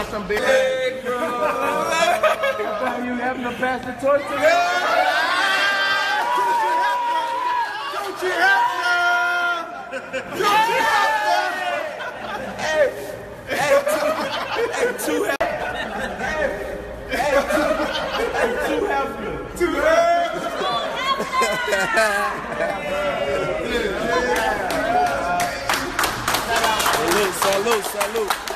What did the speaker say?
some big. Hey, bro. You having to pass the torch to me? Don't you help me? Don't you help me? Hey, two help. Two help. Two help. Salute, salute, salute.